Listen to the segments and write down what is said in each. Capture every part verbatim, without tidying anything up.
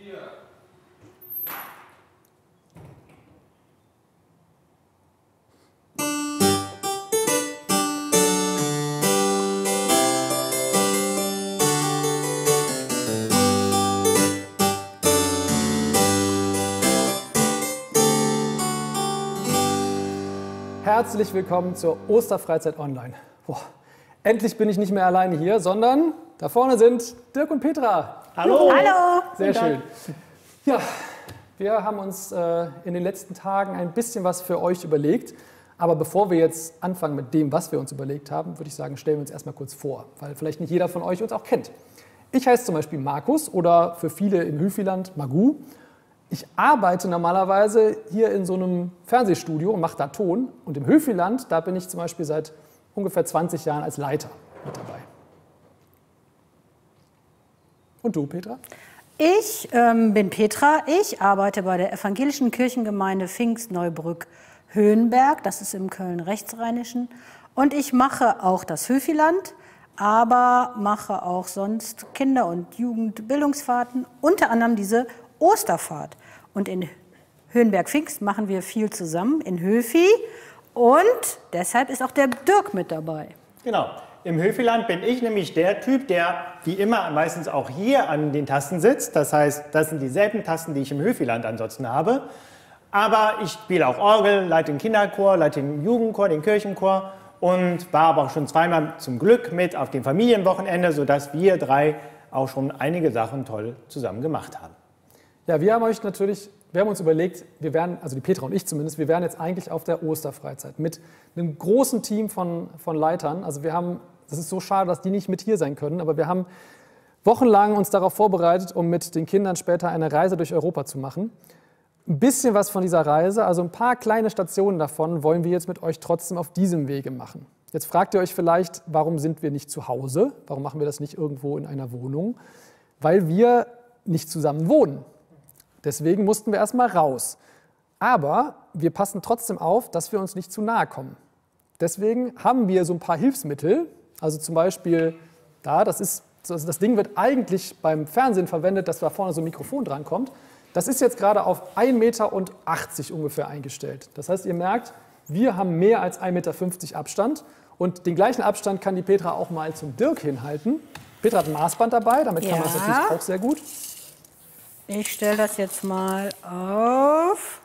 vier. Herzlich willkommen zur Osterfreizeit Online. Boah, endlich bin ich nicht mehr alleine hier, sondern da vorne sind Dirk und Petra. Hallo! Hallo! Sehr schön. Ja, wir haben uns äh, in den letzten Tagen ein bisschen was für euch überlegt. Aber bevor wir jetzt anfangen mit dem, was wir uns überlegt haben, würde ich sagen, stellen wir uns erstmal kurz vor, weil vielleicht nicht jeder von euch uns auch kennt. Ich heiße zum Beispiel Markus oder für viele in Hüfiland Magu. Ich arbeite normalerweise hier in so einem Fernsehstudio und mache da Ton. Und im Höfiland, da bin ich zum Beispiel seit ungefähr zwanzig Jahren als Leiter mit dabei. Und du, Petra? Ich ähm, bin Petra. Ich arbeite bei der evangelischen Kirchengemeinde Pfingst-Neubrück-Höhenberg. Das ist im Köln-Rechtsrheinischen. Und ich mache auch das Höfiland, aber mache auch sonst Kinder- und Jugendbildungsfahrten, unter anderem diese Osterfahrt. Und in Höhenberg-Pfingst machen wir viel zusammen, in Höfi. Und deshalb ist auch der Dirk mit dabei. Genau. Im Höfiland bin ich nämlich der Typ, der wie immer meistens auch hier an den Tasten sitzt. Das heißt, das sind dieselben Tasten, die ich im Höfiland ansonsten habe. Aber ich spiele auch Orgel, leite den Kinderchor, leite den Jugendchor, den Kirchenchor und war aber auch schon zweimal zum Glück mit auf dem Familienwochenende, sodass wir drei auch schon einige Sachen toll zusammen gemacht haben. Ja, wir haben euch natürlich, wir haben uns überlegt, wir wären, also die Petra und ich zumindest, wir wären jetzt eigentlich auf der Osterfreizeit mit einem großen Team von, von Leitern. Also wir haben, das ist so schade, dass die nicht mit hier sein können, aber wir haben wochenlang uns darauf vorbereitet, um mit den Kindern später eine Reise durch Europa zu machen. Ein bisschen was von dieser Reise, also ein paar kleine Stationen davon, wollen wir jetzt mit euch trotzdem auf diesem Wege machen. Jetzt fragt ihr euch vielleicht, warum sind wir nicht zu Hause? Warum machen wir das nicht irgendwo in einer Wohnung? Weil wir nicht zusammen wohnen. Deswegen mussten wir erstmal raus. Aber wir passen trotzdem auf, dass wir uns nicht zu nahe kommen. Deswegen haben wir so ein paar Hilfsmittel. Also zum Beispiel da, das ist, also das Ding wird eigentlich beim Fernsehen verwendet, dass da vorne so ein Mikrofon dran kommt. Das ist jetzt gerade auf ein Meter achtzig ungefähr eingestellt. Das heißt, ihr merkt, wir haben mehr als ein Meter fünfzig Abstand. Und den gleichen Abstand kann die Petra auch mal zum Dirk hinhalten. Petra hat ein Maßband dabei, damit Ja. kann man das natürlich auch sehr gut. Ich stelle das jetzt mal auf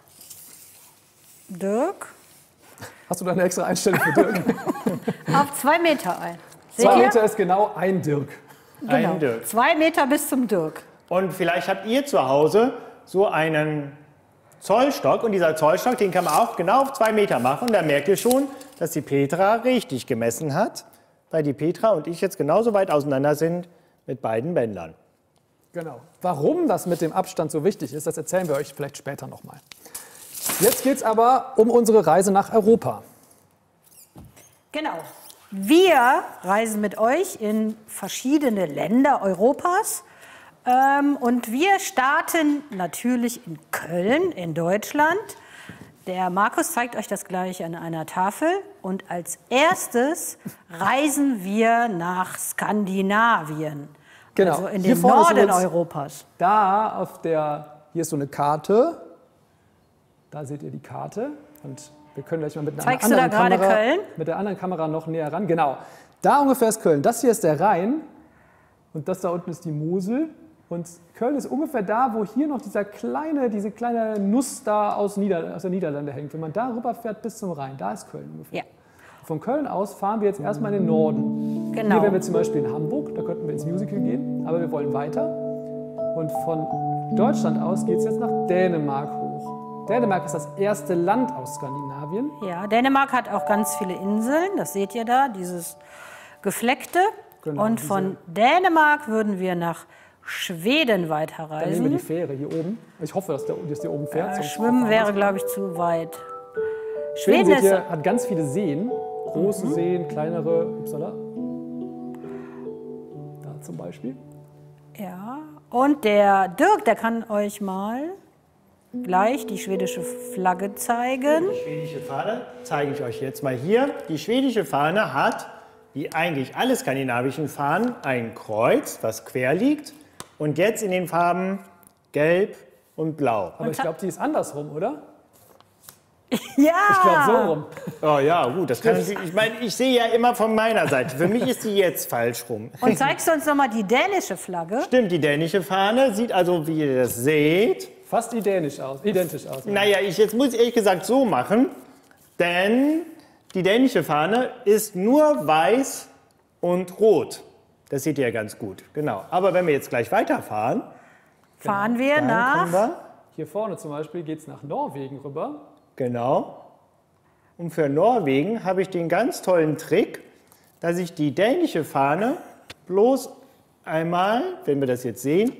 Dirk. Hast du da eine extra Einstellung für Dirk? Auf zwei Meter ein. Seht Zwei ihr? Meter ist genau ein Dirk. Genau. Ein Dirk. Zwei Meter bis zum Dirk. Und vielleicht habt ihr zu Hause so einen Zollstock und dieser Zollstock, den kann man auch genau auf zwei Meter machen. Und da merkt ihr schon, dass die Petra richtig gemessen hat, weil die Petra und ich jetzt genauso weit auseinander sind mit beiden Bändern. Genau. Warum das mit dem Abstand so wichtig ist, das erzählen wir euch vielleicht später nochmal. Jetzt geht es aber um unsere Reise nach Europa. Genau. Wir reisen mit euch in verschiedene Länder Europas. Ähm, und wir starten natürlich in Köln, in Deutschland. Der Markus zeigt euch das gleich an einer Tafel. Und als erstes reisen wir nach Skandinavien. Genau. Also in Hier den vorne ist Norden übrigens- Europas. Da auf der, hier ist so eine Karte. Da seht ihr die Karte. Und wir können gleich mal mit einer Zeigst du anderen da gerade Kamera, Köln? mit der anderen Kamera noch näher ran. Genau. Da ungefähr ist Köln. Das hier ist der Rhein. Und das da unten ist die Mosel. Und Köln ist ungefähr da, wo hier noch dieser kleine, diese kleine Nuss da aus, Nieder, aus der Niederlande hängt. Wenn man da rüber fährt bis zum Rhein, da ist Köln ungefähr. Ja. Von Köln aus fahren wir jetzt erstmal in den Norden. Genau. Hier wären wir zum Beispiel in Hamburg, da könnten wir ins Musical gehen, aber wir wollen weiter. Und von Deutschland aus geht es jetzt nach Dänemark hoch. Dänemark ist das erste Land aus Skandinavien. Ja, Dänemark hat auch ganz viele Inseln, das seht ihr da, dieses Gefleckte. Genau, Und von Dänemark würden wir nach Schweden Dann nehmen wir die weiterreisen. Fähre hier oben. Ich hoffe, dass der, dass der oben fährt. Äh, sonst Schwimmen fahren wäre, wir- glaube ich, zu weit. Schweden Schweden seht ist, ihr, hat ganz viele Seen. Große Mhm. Seen, kleinere. Upsala. Da zum Beispiel. ja. Und der Dirk, der kann euch mal gleich die schwedische Flagge zeigen. Die schwedische Fahne zeige ich euch jetzt mal hier. Die schwedische Fahne hat, wie eigentlich alle skandinavischen Fahnen, ein Kreuz, was quer liegt. Und jetzt in den Farben gelb und blau. Aber ich glaube, die ist andersrum, oder? Ja! Ich glaube, so rum. Oh ja, gut, das kann ich, ich meine, ich sehe ja immer von meiner Seite. Für mich ist die jetzt falsch rum. Und zeigst du uns noch mal die dänische Flagge? Stimmt, die dänische Fahne sieht also, wie ihr das seht. Fast identisch aus. Identisch aus. Naja, ich, jetzt muss ich ehrlich gesagt so machen, denn die dänische Fahne ist nur weiß und rot. Das seht ihr ja ganz gut, genau. Aber wenn wir jetzt gleich weiterfahren, Fahren wir dann nach... kommen wir, Hier vorne zum Beispiel geht es nach Norwegen rüber. genau. Und für Norwegen habe ich den ganz tollen Trick, dass ich die dänische Fahne bloß einmal, wenn wir das jetzt sehen,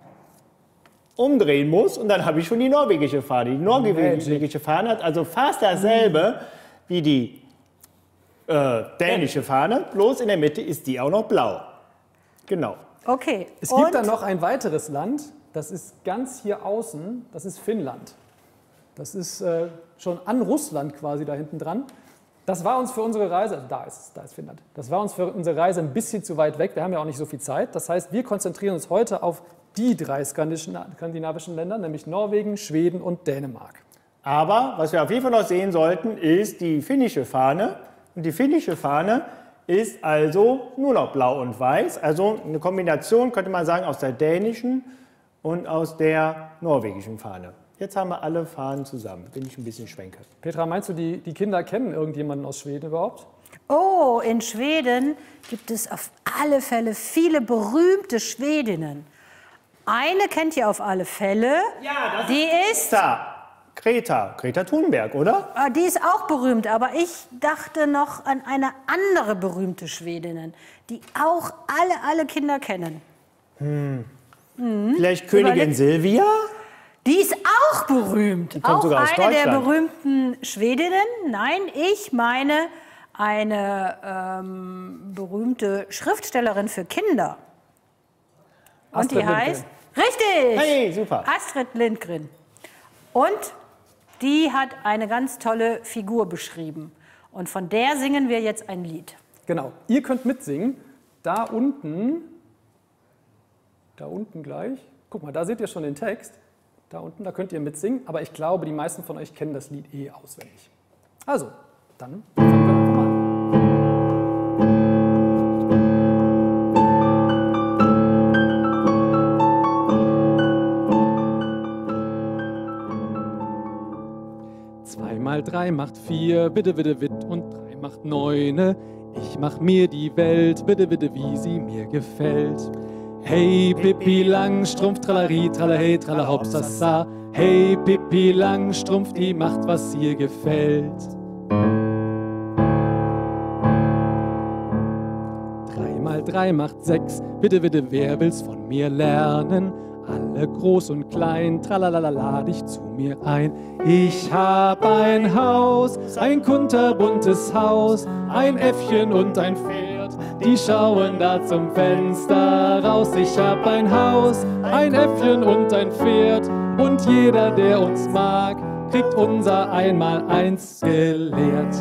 umdrehen muss und dann habe ich schon die norwegische Fahne. Die norwegische Fahne hat also fast dasselbe wie die äh, dänische Fahne, bloß in der Mitte ist die auch noch blau. Genau. Okay. Es gibt Und dann noch ein weiteres Land, das ist ganz hier außen, das ist Finnland. Das ist äh, schon an Russland quasi da hinten dran. Das war uns für unsere Reise, also da ist, da ist Finnland, das war uns für unsere Reise ein bisschen zu weit weg. Wir haben ja auch nicht so viel Zeit. Das heißt, wir konzentrieren uns heute auf die drei skandinavischen Länder, nämlich Norwegen, Schweden und Dänemark. Aber was wir auf jeden Fall noch sehen sollten, ist die finnische Fahne. Und die finnische Fahne ist also nur noch blau und weiß. Also eine Kombination, könnte man sagen, aus der dänischen und aus der norwegischen Fahne. Jetzt haben wir alle Fahnen zusammen, wenn ich ein bisschen schwenke. Petra, meinst du, die, die Kinder kennen irgendjemanden aus Schweden überhaupt? oh, in Schweden gibt es auf alle Fälle viele berühmte Schwedinnen. Eine kennt ihr auf alle Fälle. Ja, das die ist, Da, Greta, Greta Thunberg, oder? äh, die ist auch berühmt, aber ich dachte noch an eine andere berühmte Schwedin, die auch alle, alle Kinder kennen. Vielleicht Königin Überleg- Silvia? Die ist auch berühmt. kommt Auch sogar aus eine der Deutschland. berühmten Schwedinnen. Nein, ich meine eine ähm, berühmte Schriftstellerin für Kinder. Und Astrid die Lindgren. heißt? Richtig! Hey, super. Astrid Lindgren. Und die hat eine ganz tolle Figur beschrieben. Und von der singen wir jetzt ein Lied. Genau, ihr könnt mitsingen. Da unten, da unten gleich, guck mal, da seht ihr schon den Text. Da unten, da könnt ihr mitsingen, aber ich glaube, die meisten von euch kennen das Lied eh auswendig. Also, dann fangen wir einfach mal an. Zwei mal drei macht vier, bitte, bitte, witt, und drei macht neune. Ich mach mir die Welt, bitte, bitte, wie sie mir gefällt. Hey, Pippi Langstrumpf, tralari, tralahey, tralahopsasa. Hey, Pippi Langstrumpf, die macht, was ihr gefällt. Drei mal drei macht sechs, bitte, bitte, wer will's von mir lernen? Alle groß und klein, tralalala, lad ich zu mir ein. Ich hab ein Haus, ein kunterbuntes Haus, ein Äffchen und ein Pferd, die schauen da zum Fenster raus. Ich hab ein Haus, ein Äffchen und ein Pferd, und jeder, der uns mag, kriegt unser Einmaleins gelehrt.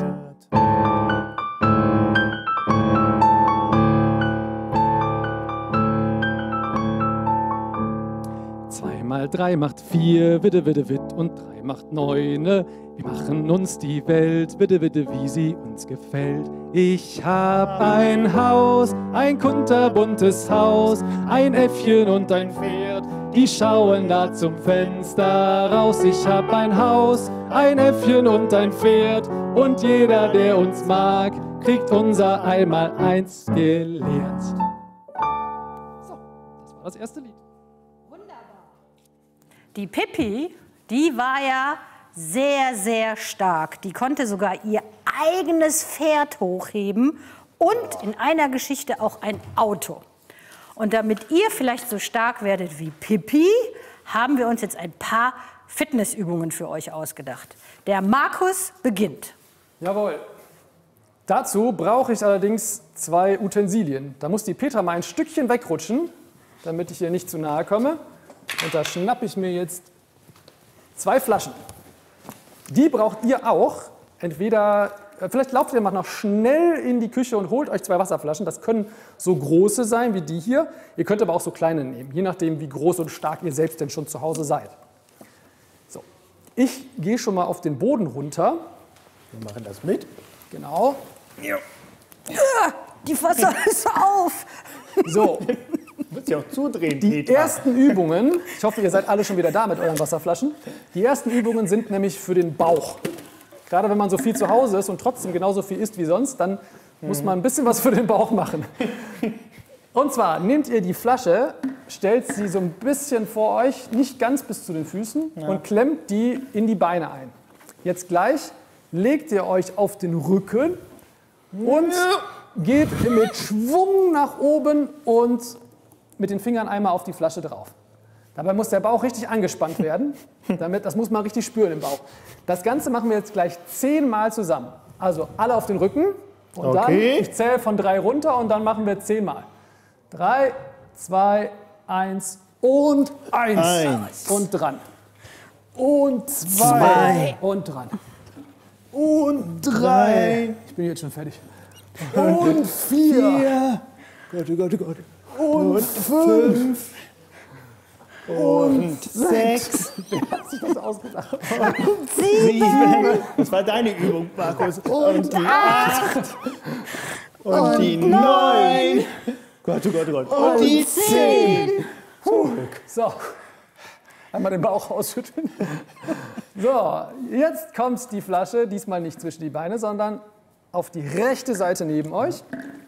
Mal drei macht vier, bitte, bitte, witt, und drei macht neune. Wir machen uns die Welt, bitte, bitte, wie sie uns gefällt. Ich hab ein Haus, ein kunterbuntes Haus, ein Äffchen und ein Pferd, die schauen da zum Fenster raus. Ich hab ein Haus, ein Äffchen und ein Pferd, und jeder, der uns mag, kriegt unser Einmaleins gelehrt. So, das war das erste Lied. Die Pippi, die war ja sehr, sehr stark. Die konnte sogar ihr eigenes Pferd hochheben und in einer Geschichte auch ein Auto. Und damit ihr vielleicht so stark werdet wie Pippi, haben wir uns jetzt ein paar Fitnessübungen für euch ausgedacht. Der Markus beginnt. Jawohl. Dazu brauche ich allerdings zwei Utensilien. Da muss die Petra mal ein Stückchen wegrutschen, damit ich ihr nicht zu nahe komme. Und da schnappe ich mir jetzt zwei Flaschen. Die braucht ihr auch. Entweder vielleicht lauft ihr mal noch schnell in die Küche und holt euch zwei Wasserflaschen. Das können so große sein wie die hier. Ihr könnt aber auch so kleine nehmen, je nachdem, wie groß und stark ihr selbst denn schon zu Hause seid. So, ich gehe schon mal auf den Boden runter. Wir machen das mit. Genau. Ja, die Wasser ist auf. So. Wird sie auch zudrehen, Die Petra. ersten Übungen, ich hoffe, ihr seid alle schon wieder da mit euren Wasserflaschen. Die ersten Übungen sind nämlich für den Bauch. Gerade wenn man so viel zu Hause ist und trotzdem genauso viel isst wie sonst, dann muss man ein bisschen was für den Bauch machen. Und zwar nehmt ihr die Flasche, stellt sie so ein bisschen vor euch, nicht ganz bis zu den Füßen, ja. und klemmt die in die Beine ein. Jetzt gleich legt ihr euch auf den Rücken und geht mit Schwung nach oben und mit den Fingern einmal auf die Flasche drauf. Dabei muss der Bauch richtig angespannt werden. Damit, das muss man richtig spüren im Bauch. Das Ganze machen wir jetzt gleich zehnmal zusammen. Also alle auf den Rücken. Und okay. dann, ich zähle von drei runter und dann machen wir zehnmal. Drei, zwei, eins und eins. Eins. Und dran. Und zwei. Zwei. Und dran. Und drei. Ich bin jetzt schon fertig. Und vier. Vier. Gott, oh Gott, oh Gott. Und, Und fünf. Und sechs. Wer hat sich das ausgedacht? Und sieben. Das war deine Übung, Markus. Und die acht. Und die neun. Gott, oh Gott, oh Gott. Und die zehn. So, einmal den Bauch ausschütteln. So, jetzt kommt die Flasche, diesmal nicht zwischen die Beine, sondern auf die rechte Seite neben euch.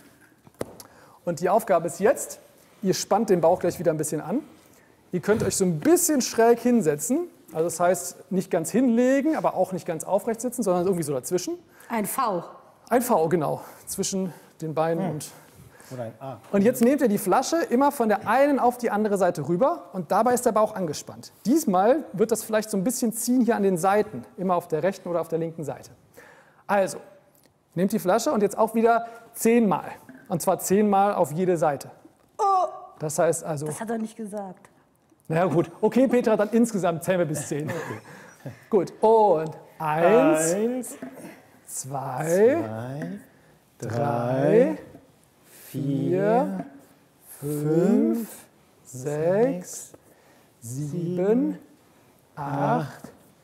Und die Aufgabe ist jetzt, ihr spannt den Bauch gleich wieder ein bisschen an. Ihr könnt euch so ein bisschen schräg hinsetzen. Also das heißt, nicht ganz hinlegen, aber auch nicht ganz aufrecht sitzen, sondern irgendwie so dazwischen. Ein V. Ein V, genau, zwischen den Beinen Hm. und... Oder ein A. Und jetzt nehmt ihr die Flasche immer von der einen auf die andere Seite rüber und dabei ist der Bauch angespannt. Diesmal wird das vielleicht so ein bisschen ziehen hier an den Seiten, immer auf der rechten oder auf der linken Seite. Also, nehmt die Flasche und jetzt auch wieder zehnmal. Und zwar zehnmal auf jede Seite. Das heißt also... Das hat er nicht gesagt. Na ja, gut. Okay, Petra, dann insgesamt zählen wir bis zehn. Okay. Gut. Und eins, Eins, zwei, zwei, drei, vier, fünf, sechs, sieben, acht,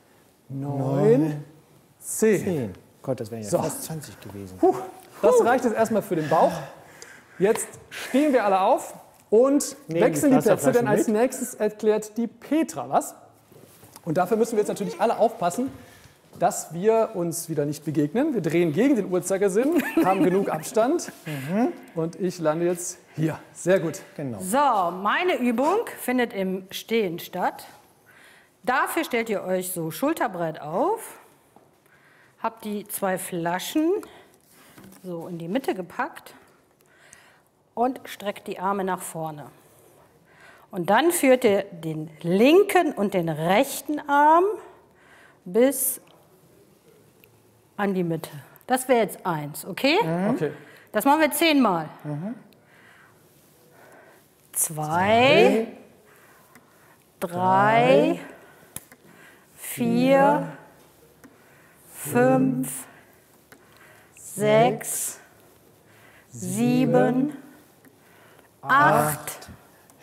neun, zehn. zehn. Gott, das wären ja So. fast zwanzig gewesen. Puh, das reicht jetzt erstmal für den Bauch. Jetzt stehen wir alle auf und Nehmen wechseln die die Plätze, denn Wasserflaschen als mit. nächstes erklärt die Petra was. Und dafür müssen wir jetzt natürlich alle aufpassen, dass wir uns wieder nicht begegnen. Wir drehen gegen den Uhrzeigersinn, haben genug Abstand und ich lande jetzt hier. Sehr gut. Genau. So, meine Übung findet im Stehen statt. Dafür stellt ihr euch so Schulterbrett auf, habt die zwei Flaschen so in die Mitte gepackt und streckt die Arme nach vorne. Und dann führt ihr den linken und den rechten Arm bis an die Mitte. Das wäre jetzt eins, okay? Okay. Das machen wir zehnmal. Mhm. Zwei, drei, vier, fünf, sechs, sieben, acht,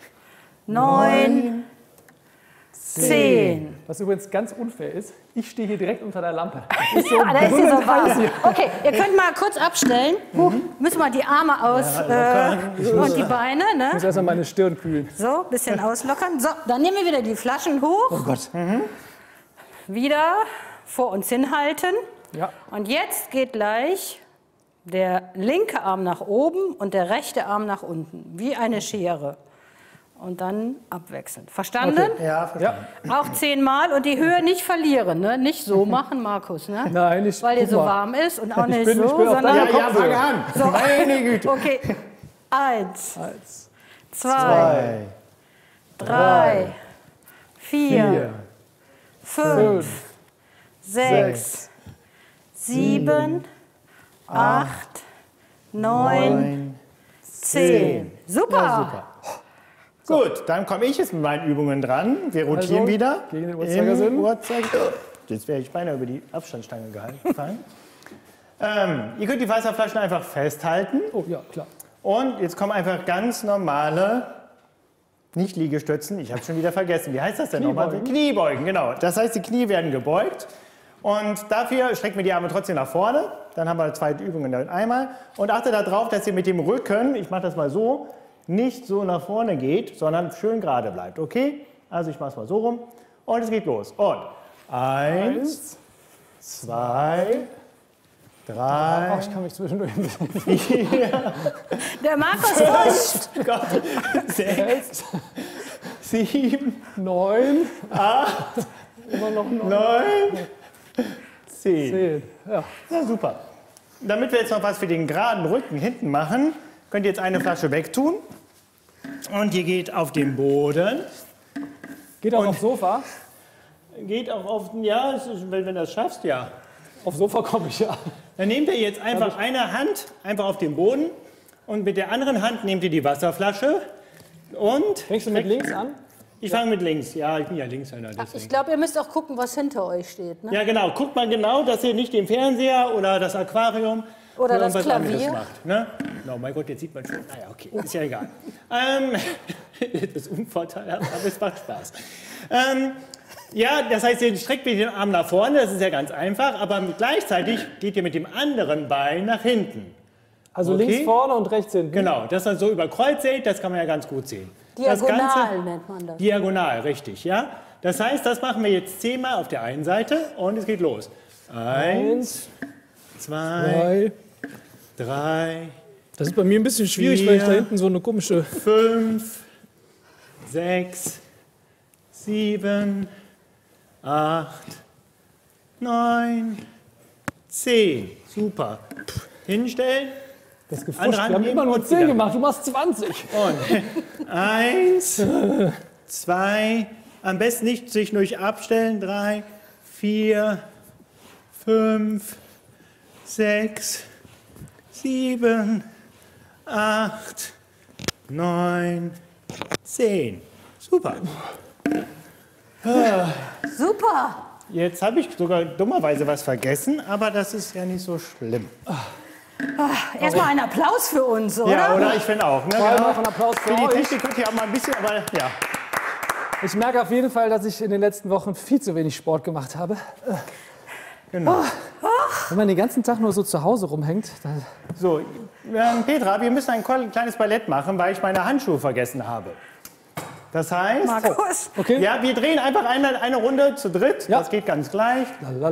neun, zehn. Was übrigens ganz unfair ist, ich stehe hier direkt unter der Lampe. Ist so Ja, da ist sie so brüllend heiß warm. hier. Okay, ihr könnt mal kurz abstellen. Müssen wir die Arme aus äh, und die Beine, Ich ne? muss erstmal meine Stirn kühlen. So, ein bisschen auslockern. So, dann nehmen wir wieder die Flaschen hoch. Oh Gott. Wieder vor uns hinhalten. Ja. Und jetzt geht gleich der linke Arm nach oben und der rechte Arm nach unten, wie eine Schere. Und dann abwechselnd. Verstanden? Okay. Ja, verstanden. Ja. Auch zehnmal und die Höhe nicht verlieren, ne? Nicht so machen, Markus, ne? Nein, ich Weil dir guck so mal. warm ist und auch Ich nicht bin- ich so, bin auf sondern deiner Ja, ja, fang an. So. Meine Güte. Okay, eins, Eins, zwei, Zwei, drei, vier, vier, fünf, fünf, sechs, sieben, acht, neun, neun. zehn. Super. Super. Gut, dann komme ich jetzt mit meinen Übungen dran. Wir rotieren Also, wieder. gegen den Uhrzeigersinn. Im Uhrzeiger- Jetzt wäre ich beinahe über die Abstandsstange gehalten- gefallen. Ähm, ihr könnt die Wasserflaschen einfach festhalten. Oh ja, klar. Und jetzt kommen einfach ganz normale, nicht Liegestützen, ich habe schon wieder vergessen. Wie heißt das denn nochmal? Kniebeugen. Kniebeugen, genau. Das heißt, die Knie werden gebeugt. Und dafür strecken wir die Arme trotzdem nach vorne. Dann haben wir zwei Übungen dann einmal. Und achtet darauf, dass ihr mit dem Rücken, ich mache das mal so, nicht so nach vorne geht, sondern schön gerade bleibt. Okay? Also ich mache es mal so rum. Und es geht los. Und eins, zwei, drei, Ach, ich kann mich zwischendurch ein bisschen. vier, Der Markus pusht. Gott, sechs, sieben, Neun, acht, immer noch neun. neun, zehn. Zehn. Ja. Na super. Damit wir jetzt noch was für den geraden Rücken hinten machen, könnt ihr jetzt eine Flasche wegtun. Und ihr geht auf den Boden. Geht auch aufs Sofa. Geht auch auf den, ja, es ist, wenn du das schaffst, ja. Aufs Sofa komme ich ja. Dann nehmt ihr jetzt einfach eine Hand einfach auf den Boden und mit der anderen Hand nehmt ihr die Wasserflasche und... Fängst du mit links an? Ich fange mit links. Ja, ich bin ja Linkshänder, deswegen. Ich glaube, ihr müsst auch gucken, was hinter euch steht. Ne? Ja, genau. Guckt mal genau, dass ihr nicht den Fernseher oder das Aquarium Oder das irgendwas anderes Klavier. macht. Ne? Oh mein Gott, jetzt sieht man schon. Naja, okay, ist ja egal. ähm, das ist unvorteilhaft, aber es macht Spaß. Ähm, ja, das heißt, ihr streckt mit dem Arm nach vorne, das ist ja ganz einfach, aber gleichzeitig geht ihr mit dem anderen Bein nach hinten. Also Okay. links vorne und rechts hinten. Genau, das dann so über Kreuz seht, das kann man ja ganz gut sehen. Das Diagonal Ganze- nennt man das. Diagonal, richtig, ja. Das heißt, das machen wir jetzt zehnmal auf der einen Seite und es geht los. Eins, zwei, Drei. drei, Das ist bei mir ein bisschen schwierig, Vier. weil ich da hinten so eine komische... fünf, sechs, sieben, acht, neun, zehn. Super. Hinstellen. Das gefuscht. Andere Wir Hand haben nehmen immer nur und zehn wieder. gemacht. Du machst zwanzig. Und eins, zwei, am besten nicht zwischendurch abstellen. Drei, vier, fünf, sechs, sieben, acht, neun, zehn. Super. Super. Jetzt habe ich sogar dummerweise was vergessen, aber das ist ja nicht so schlimm. Erstmal einen Applaus für uns, oder? Ja, oder? Ich finde auch. Ne? Vor allem Genau. auch einen Applaus für Für die euch. Technik könnt ihr auch mal ein bisschen, aber ja. Ich merke auf jeden Fall, dass ich in den letzten Wochen viel zu wenig Sport gemacht habe. Genau. Wenn man den ganzen Tag nur so zu Hause rumhängt, dann So, ähm, Petra, wir müssen ein kleines Ballett machen, weil ich meine Handschuhe vergessen habe. Das heißt, Markus. okay. ja, wir drehen einfach eine, eine Runde zu dritt. Ja. Das geht ganz gleich.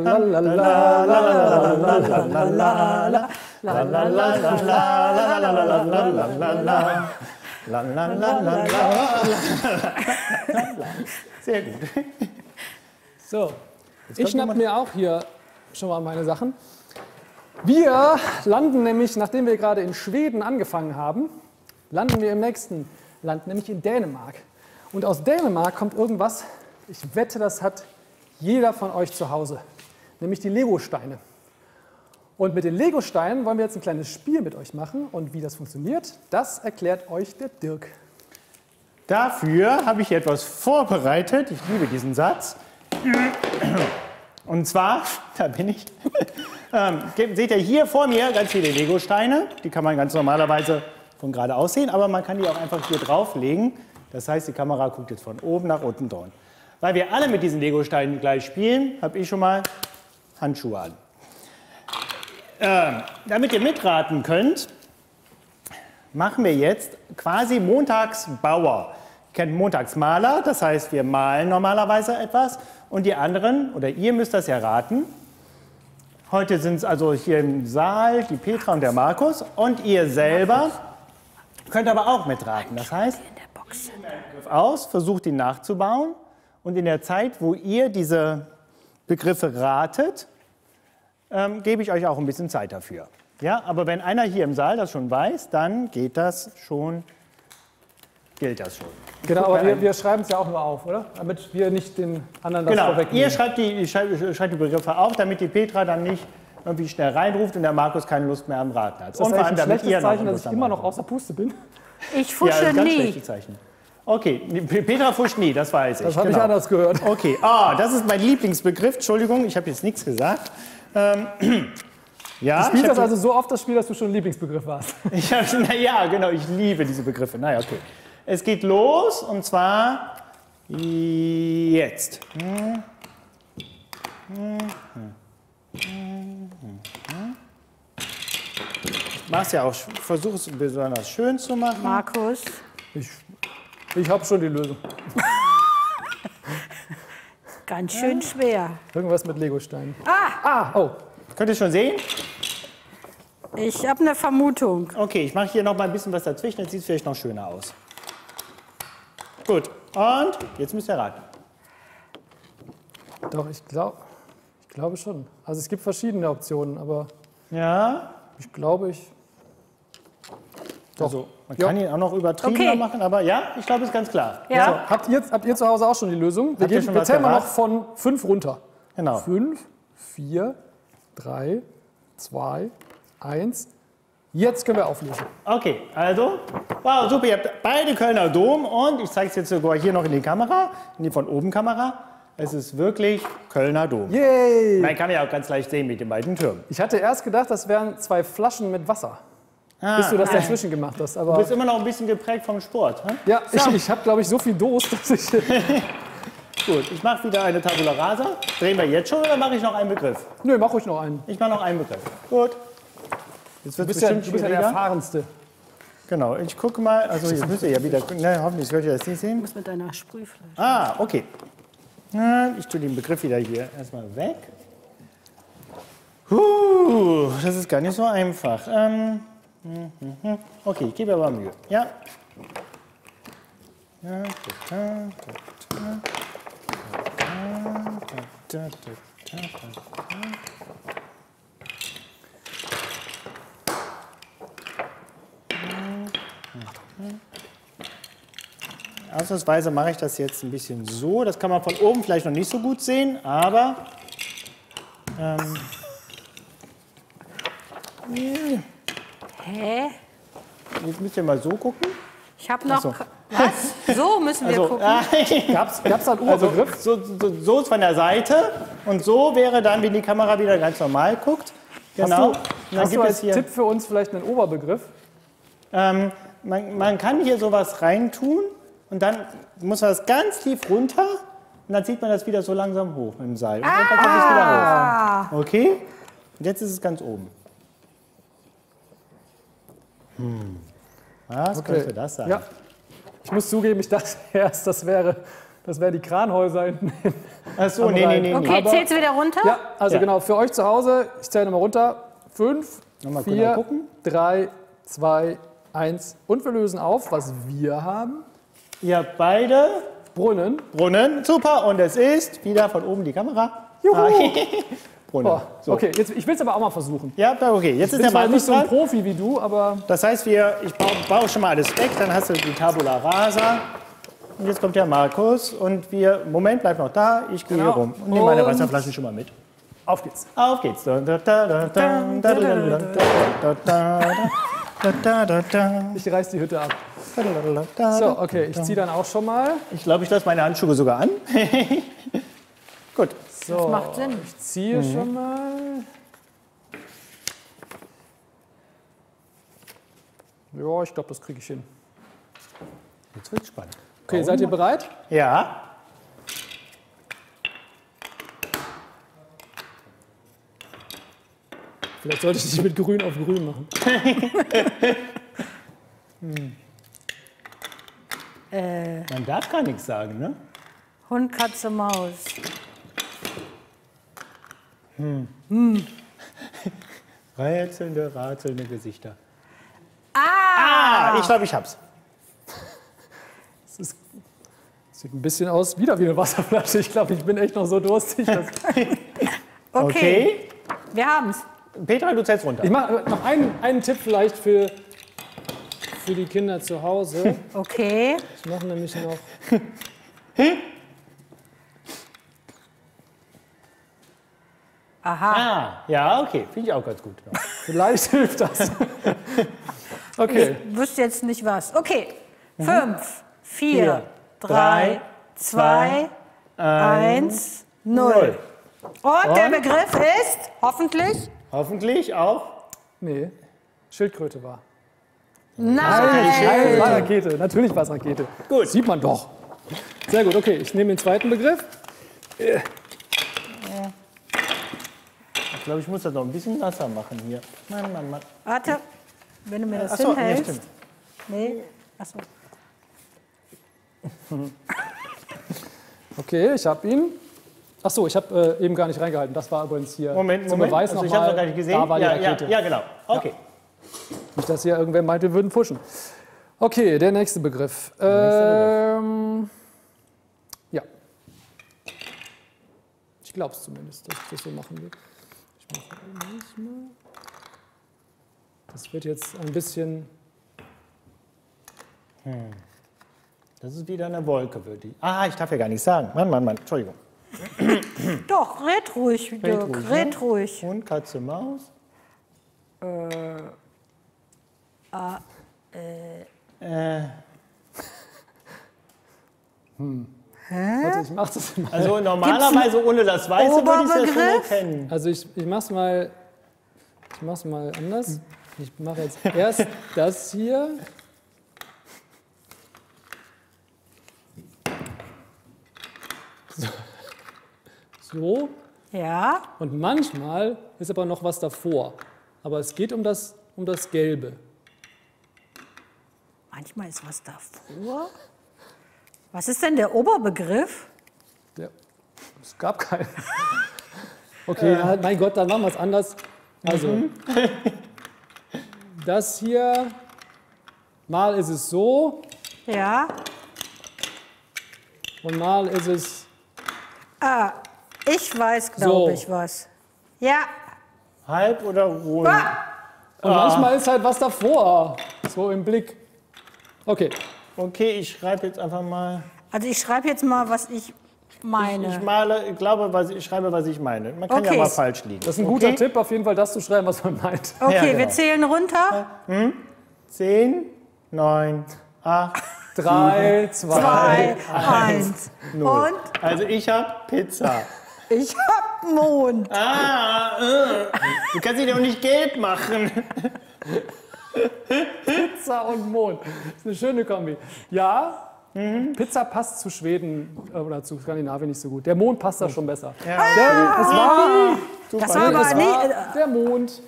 Sehr gut. So, ich schnapp mir auch hier schon mal meine Sachen. Wir landen nämlich, nachdem wir gerade in Schweden angefangen haben, landen wir im nächsten Land, nämlich in Dänemark. Und aus Dänemark kommt irgendwas, ich wette, das hat jeder von euch zu Hause, nämlich die Legosteine. Und mit den Legosteinen wollen wir jetzt ein kleines Spiel mit euch machen. Und wie das funktioniert, das erklärt euch der Dirk. Dafür habe ich etwas vorbereitet. Ich liebe diesen Satz. Und zwar, da bin ich, ähm, seht ihr hier vor mir ganz viele Legosteine. Die kann man ganz normalerweise von geradeaus sehen, aber man kann die auch einfach hier drauflegen. Das heißt, die Kamera guckt jetzt von oben nach unten dran. Weil wir alle mit diesen Legosteinen gleich spielen, habe ich schon mal Handschuhe an. Ähm, damit ihr mitraten könnt, machen wir jetzt quasi Montagsbauer. Ihr kennt Montagsmaler, das heißt, wir malen normalerweise etwas und die anderen, oder ihr müsst das ja raten. Heute sind es also hier im Saal die Petra und der Markus und ihr selber könnt aber auch mitraten. Das heißt, Begriff aus, versucht ihn nachzubauen und in der Zeit, wo ihr diese Begriffe ratet, ähm, gebe ich euch auch ein bisschen Zeit dafür. Ja, aber wenn einer hier im Saal das schon weiß, dann geht das schon, gilt das schon. Genau, aber wir, wir schreiben es ja auch nur auf, oder? Damit wir nicht den anderen das Genau, vorwegnehmen. ihr schreibt die, ihr schreibt, schreibt die Begriffe auf, damit die Petra dann nicht irgendwie schnell reinruft und der Markus keine Lust mehr am Raten hat. Ist das und vor eigentlich allem, ein damit schlechtes ihr noch Zeichen, dass Lust ich am immer Raten noch außer Puste bin? Ich Ja, fusche das ist ein ganz nie. schlechtes Zeichen. Okay, P- Petra fuscht nie, das weiß ich. Das habe genau. ich anders gehört. Okay, ah, das ist mein Lieblingsbegriff. Entschuldigung, ich habe jetzt nichts gesagt. Ähm, Ja, Du spielst ich das hab also so oft, das Spiel, dass du schon Lieblingsbegriff warst. Ich hab schon, na ja, genau, ich liebe diese Begriffe. Naja, okay. Es geht los und zwar jetzt. Ich mach's ja auch, versuche es besonders schön zu machen. Markus. Ich, ich habe schon die Lösung. Ganz schön schwer. Irgendwas mit Legosteinen. Ah, Ah, oh. Könnt ihr schon sehen? ich habe eine Vermutung. Okay, ich mache hier noch mal ein bisschen was dazwischen, jetzt sieht es vielleicht noch schöner aus. Gut, und jetzt müsst ihr raten. Doch, ich glaube ich glaube schon. Also es gibt verschiedene Optionen, aber Ja, ich glaube, ich... Doch. also man Ja. kann ihn auch noch übertriebener Okay. machen, aber ja, ich glaube, es ist ganz klar. Ja. So, habt, ihr, habt ihr zu Hause auch schon die Lösung? Wir, Habt ihr gehen, schon wir was zählen mal noch geraten? von fünf runter. Genau. Fünf, vier, drei, zwei, eins. Jetzt können wir auflösen. Okay, also, wow, super, ihr habt beide Kölner Dom und ich zeige es jetzt sogar hier noch in die Kamera, in die von oben Kamera. Es ist wirklich Kölner Dom. Yay! Man kann ja auch ganz leicht sehen mit den beiden Türmen. Ich hatte erst gedacht, das wären zwei Flaschen mit Wasser, Ah, bis du das dazwischen gemacht hast. du Aber bist immer noch ein bisschen geprägt vom Sport. Hm? ja, ich, ich habe, glaube ich, so viel Durst, dass ich... Gut, ich mache wieder eine Tabula Rasa. Drehen wir jetzt schon oder mache ich noch einen Begriff? Nö, mach ruhig noch einen. Ich mache noch einen Begriff. Gut. Jetzt Du wird es bist, ja, bestimmt du bist ja der schwieriger. Erfahrenste. Genau, ich gucke mal. Also jetzt müsst ihr ja wieder. Ne, hoffentlich könnt ihr das nicht sehen. Du musst mit deiner Sprühflasche. Ah, okay. Na, ich tue den Begriff wieder hier erstmal weg. Huh, das ist gar nicht so einfach. Ähm, hm, hm, hm. Okay, ich gebe aber Mühe. Ja. Ja, da, da, da, da, da, da, da, da. Ausnahmsweise mache ich das jetzt ein bisschen so. Das kann man von oben vielleicht noch nicht so gut sehen, aber ähm, Hä? jetzt müsst ihr mal so gucken. Ich habe noch... so. Was? So müssen wir Also, gucken. Gab's, gab's da einen also Urbegriff? so, so, so ist von der Seite und so wäre dann, wenn die Kamera wieder ganz normal guckt. Genau. Hast Und du, dann hast du gibt es als hier. Tipp für uns vielleicht einen Oberbegriff? Ähm, man, man kann hier sowas reintun und dann muss man das ganz tief runter und dann zieht man das wieder so langsam hoch mit dem Seil. Und dann kommt es wieder hoch. Okay? Und jetzt ist es ganz oben. Hm. Was Okay. könnte das sein? Ja. Ich muss zugeben, ich dachte erst, das wäre, das wäre die Kranhäuser hinten. Ach so, nee, nee, nee. Okay, nee. aber- zählst du wieder runter? Ja, also Ja. genau, für euch zu Hause, ich zähle nochmal runter. Fünf, Nochmal genau vier, gucken. drei, zwei, eins. Und wir lösen auf, was wir haben. Ihr habt beide Brunnen. Brunnen. Super. Und es ist wieder von oben die Kamera. Juhu. Ah, Brunnen. Oh, So. Okay, jetzt, ich will es aber auch mal versuchen. Ja, okay. Jetzt ist Ich bin der zwar Markus nicht so ein dran. Profi wie du, aber Das heißt, wir, ich baue, baue schon mal alles weg, dann hast du die Tabula Rasa. Und jetzt kommt der Markus und wir, Moment, bleib noch da, ich gehe Genau. hier rum und nehme meine Und- Wasserflaschen schon mal mit. auf geht's. Auf geht's. Da, da, da, da, da, da, da, da, da, da, da, da, da, Ich reiß die Hütte ab. da, da, da. So, okay, ich ziehe dann auch schon mal. Ich glaube, ich lasse meine Handschuhe sogar an. Gut. So, Das macht Sinn. ich ziehe schon mal. Ja, ich glaube, das kriege ich hin. Jetzt wird's spannend. Okay, seid ihr bereit? Ja. Vielleicht sollte ich dich mit grün auf grün machen. Man darf gar nichts sagen, ne? Hund, Katze, Maus. Rätselnde, ratzelnde Gesichter. Ah! Ah, ich glaube, ich hab's. Es ist, sieht ein bisschen aus, wieder wie eine Wasserflasche. Ich glaube, ich bin echt noch so durstig. Dass Okay, Okay. wir haben's. Petra, du zählst runter. ich mache noch einen, einen Tipp vielleicht für, für die Kinder zu Hause. Okay. Ich mache nämlich noch. Aha. Ah, ja, okay. Finde ich auch ganz gut. Ja. Vielleicht hilft das. Okay. Ich wüsste jetzt nicht was. Okay. Mhm. Fünf, vier, Vier, drei, drei, zwei, eins, null. Und der Begriff ist hoffentlich Hoffentlich auch. Nee, Schildkröte war. Nein! Nein, es war Rakete. Natürlich war es Rakete. Gut. Sieht man doch. Sehr gut, okay. Ich nehme den zweiten Begriff. Ich glaube, ich muss das noch ein bisschen nasser machen hier. Mann, Mann, Mann. Warte, wenn du mir das Achso, ja, hinhältst. stimmt. Nee, achso. Okay, ich habe ihn. Ach so, ich habe äh, eben gar nicht reingehalten. Das war übrigens hier Moment, zum Moment. Beweis Also ich nochmal. habe noch gar nicht gesehen. Da war die Ja, ja, Rakete. ja, genau. Okay. Nicht, dass hier irgendwer meint, wir würden pushen. Okay, der nächste Begriff. Ähm, ja. Ich glaube es zumindest, dass ich das so machen will. Ich mache das mal. Das wird jetzt ein bisschen... Das ist wieder eine Wolke, würde ich. Ah, ich darf ja gar nicht sagen. Mann, Mann, Mann. Entschuldigung. Doch, red ruhig, Dirk, ruhig, ne? red ruhig. Hund, Katze, Maus. Ah, äh, Äh, Warte, ich mach das mal. also normalerweise ohne das Weiße würde ich das schon Oberbegriff? erkennen. Also ich, ich mach's mal. Ich mach's mal anders. Ich mache jetzt erst das hier. So. So. ja, Und manchmal ist aber noch was davor. Aber es geht um das, um das Gelbe. manchmal ist was davor. Was ist denn der Oberbegriff? Ja. Es gab keinen. Okay, ja, mein Gott, dann machen wir es anders. Also, das hier, mal ist es so Ja. und mal ist es Ah, ich weiß, glaube So. ich, was. Ja. Halb oder rund? Ah, und manchmal ist halt was davor. So im Blick. Okay, Okay, ich schreibe jetzt einfach mal. also ich schreibe jetzt mal, was ich meine. Ich male, ich glaube, was ich schreibe, was ich meine. Man kann Okay. ja mal falsch liegen. das ist ein okay? guter Tipp, auf jeden Fall das zu schreiben, was man meint. okay, Ja, genau. wir zählen runter. Zehn, neun, acht. Drei, zwei, Zwei, eins. Null. Und Also ich habe Pizza. ich hab Mond. Ah, äh. Du kannst dich doch nicht gelb machen. Pizza und Mond. Das ist eine schöne Kombi. Ja, Pizza passt zu Schweden äh, oder zu Skandinavien nicht so gut. Der Mond passt da schon besser. Ja. Denn es war, Das war aber es nicht. war der Mond.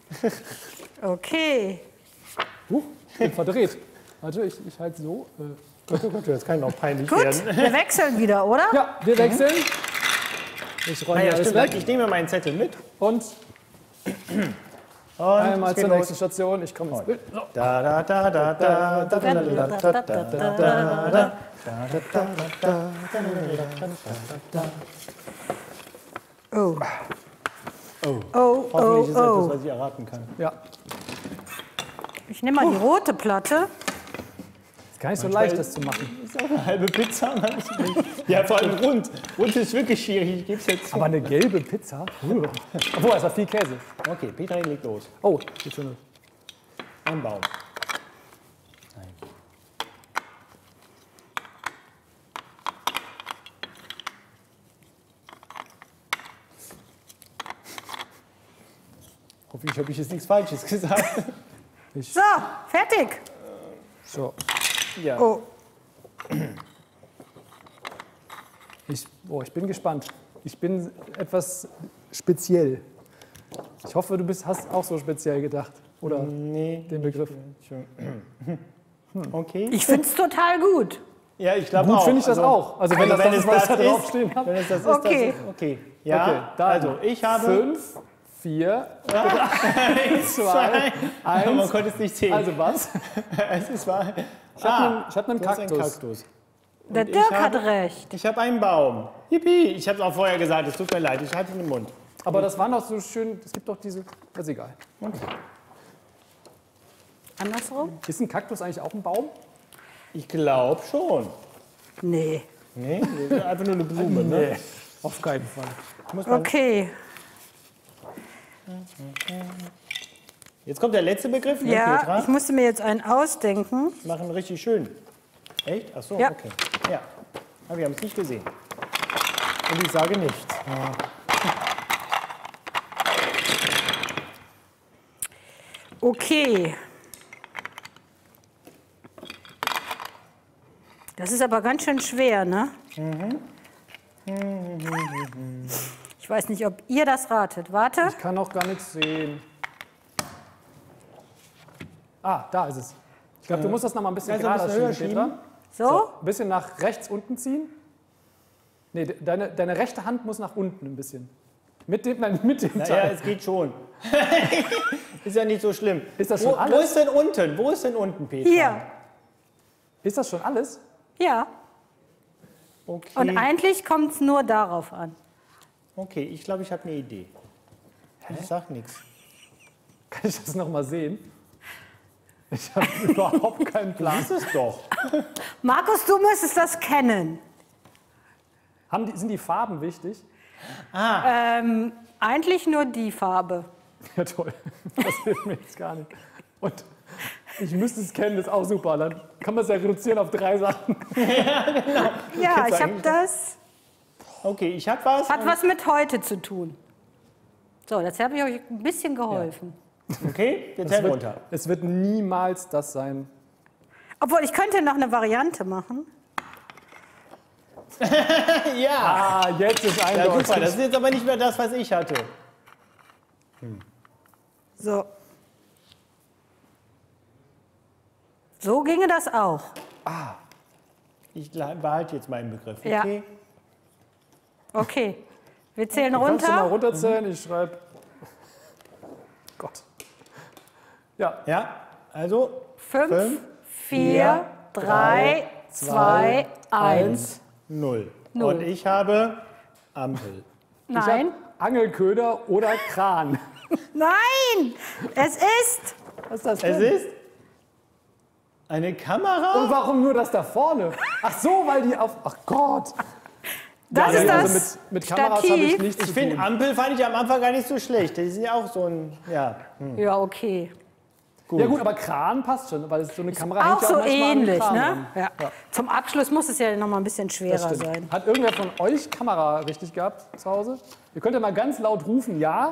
Okay. Huch, ich bin verdreht. Warte, ich, ich halte so. Äh. Gott, oh Gott, das kann doch peinlich Gut, werden. wir wechseln wieder, oder? Ja, wir wechseln. Ich räume Ah, ja, alles stimmt. weg. Ich nehme meinen Zettel mit. Und Und einmal es geht zur los. nächsten Station. Ich komme ins Bild. So. Da, da, da, da, da, da, da, da, da, da, da, da. Oh. Oh. Oh, Hoffentlich oh, ist etwas, oh. was ich erraten kann. Ja, Ich nehme mal die rote Platte. ist gar nicht so leicht, das zu machen. Ist auch eine halbe Pizza. Ja, vor allem rund. Rund ist wirklich schwierig, ich gebe es jetzt zu. Aber eine gelbe Pizza? Uh. Obwohl, es war viel Käse. Okay, Petra legt los. Oh, geht schon. Ein Baum. Hoffentlich habe ich jetzt nichts Falsches gesagt. So, fertig. So. Ja. Oh. Ich, oh, ich bin gespannt. Ich bin etwas speziell. Ich hoffe, du bist, hast auch so speziell gedacht. Oder Nee. den Begriff. Okay. Ich finde es total gut. Ja, ich glaube Gut auch. finde ich das Also, auch. Also wenn also das wenn das es ist, was ich da das ist, draufstehen habe. Wenn es das ist, Okay. das ist okay. Ja, Okay, dann also ich habe Fünf, vier, drei, zwei, Aber man eins. konnte es nicht sehen. Also was? es ist wahr. Ich habe einen, ich hab einen Du hast einen Kaktus. Kaktus. Der ich Dirk hat habe- recht. Ich habe einen Baum. Yippie. Ich habe es auch vorher gesagt, es tut mir leid, ich hatte ihn im Mund. Aber das waren doch so schön, es gibt doch diese, das ist egal. Andersrum? Ist ein Kaktus eigentlich auch ein Baum? Ich glaube schon. Nee. Nee, das ist einfach nur eine Blume, ne? Auf keinen Fall. Muss man, Okay. Jetzt kommt der letzte Begriff, ne, Ja, Petra? ich musste mir jetzt einen ausdenken. Machen richtig schön. Echt? Ach so, Ja. okay. Ja, aber wir haben es nicht gesehen. Und ich sage nichts. Okay. Das ist aber ganz schön schwer, ne? Mhm. Ich weiß nicht, ob ihr das ratet. Warte. Ich kann auch gar nichts sehen. Ah, da ist es. Ich glaube, du musst das noch mal ein bisschen Also ein gerader bisschen höher schieben, Petra. schieben. So? Ein bisschen nach rechts unten ziehen. Nee, de- deine, deine rechte Hand muss nach unten ein bisschen. Mit dem, nein, mit dem Naja, Teil. es geht schon. Ist ja nicht so schlimm. Ist das schon wo, alles? Wo ist denn unten? Wo ist denn unten, Petra? Hier. Ist das schon alles? Ja. Okay. Und eigentlich kommt es nur darauf an. Okay, ich glaube, ich habe eine Idee. Ich sag nichts. Kann ich das noch mal sehen? Ich habe überhaupt keinen Plan. Das ist doch. Markus, du müsstest das kennen. Haben die, sind die Farben wichtig? Ähm, eigentlich nur die Farbe. Ja, toll. Das hilft mir jetzt gar nicht. Und ich müsste es kennen, das ist auch super. Dann kann man es ja reduzieren auf drei Sachen. Ja, ich habe das. Okay, ich habe was. Hat was mit heute zu tun. So, jetzt habe ich euch ein bisschen geholfen. Okay, wir Es zählen wird, runter. es wird niemals das sein. Obwohl, ich könnte noch eine Variante machen. Ja. Ah, jetzt ist Ja, eindeutig. super. Das ist jetzt aber nicht mehr das, was ich hatte. So. So ginge das auch. Ich behalte jetzt meinen Begriff. Ja. Okay. Okay. Wir zählen Kannst du mal runter. runterzählen? Ich schreibe. Gott. Ja, Ja, also Fünf, Fünf, vier, drei, zwei, eins. null. Null. Und ich habe Ampel. Nein. Angelköder oder Kran. Nein! Es ist. Was ist das Es denn? ist eine Kamera. Und warum nur das da vorne? Ach so, weil die auf... Ach Gott. Das Ja, ist also das mit, mit Kameras habe ich Stativ. nichts Ich zu finde, tun. Ampel fand ich am Anfang gar nicht so schlecht. Die sind ja auch so ein, ja. Ja, okay. Ja gut, aber Kran passt schon, weil so eine Kamera hängt Auch ja so auch manchmal an den ähnlich, Kran ne? dran. Ja. Zum Abschluss muss es ja noch mal ein bisschen Das schwerer stimmt. sein. Hat irgendwer von euch Kamera richtig gehabt zu Hause? Ihr könnt ja mal ganz laut rufen, ja.